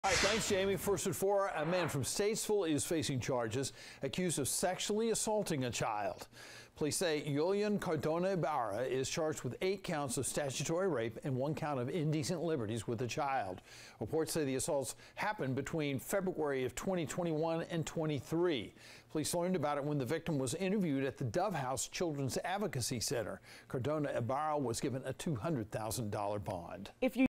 All right, thanks, Jamie. First at 4, a man from Statesville is facing charges accused of sexually assaulting a child. Police say Julian Cardona Ibarra is charged with 8 counts of statutory rape and 1 count of indecent liberties with a child. Reports say the assaults happened between February of 2021 and 23. Police learned about it when the victim was interviewed at the Dove House Children's Advocacy Center. Cardona Ibarra was given a $200,000 bond.